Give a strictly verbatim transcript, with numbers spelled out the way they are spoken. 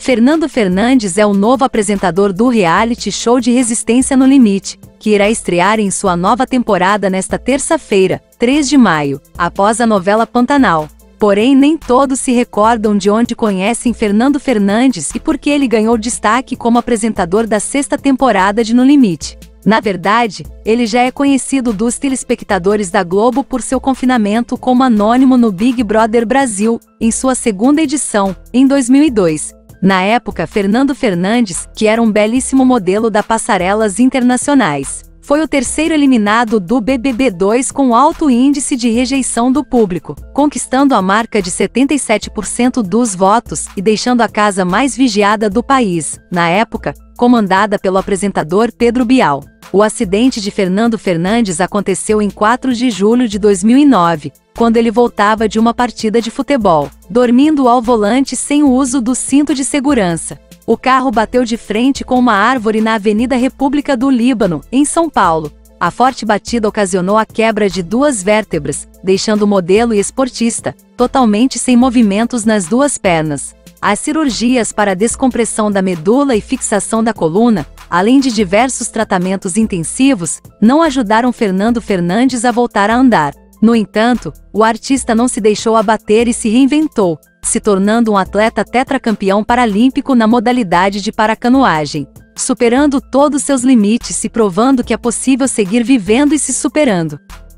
Fernando Fernandes é o novo apresentador do reality show de Resistência no Limite, que irá estrear em sua nova temporada nesta terça-feira, três de maio, após a novela Pantanal. Porém, nem todos se recordam de onde conhecem Fernando Fernandes e por que ele ganhou destaque como apresentador da sexta temporada de No Limite. Na verdade, ele já é conhecido dos telespectadores da Globo por seu confinamento como anônimo no Big Brother Brasil, em sua segunda edição, em dois mil e dois. Na época, Fernando Fernandes, que era um belíssimo modelo da passarelas internacionais, foi o terceiro eliminado do B B B dois com alto índice de rejeição do público, conquistando a marca de setenta e sete por cento dos votos e deixando a casa mais vigiada do país, na época, comandada pelo apresentador Pedro Bial. O acidente de Fernando Fernandes aconteceu em quatro de julho de dois mil e nove, quando ele voltava de uma partida de futebol, dormindo ao volante sem o uso do cinto de segurança. O carro bateu de frente com uma árvore na Avenida República do Líbano, em São Paulo. A forte batida ocasionou a quebra de duas vértebras, deixando o modelo e esportista totalmente sem movimentos nas duas pernas. As cirurgias para descompressão da medula e fixação da coluna, além de diversos tratamentos intensivos, não ajudaram Fernando Fernandes a voltar a andar. No entanto, o artista não se deixou abater e se reinventou, se tornando um atleta tetracampeão paralímpico na modalidade de paracanoagem, superando todos seus limites e provando que é possível seguir vivendo e se superando.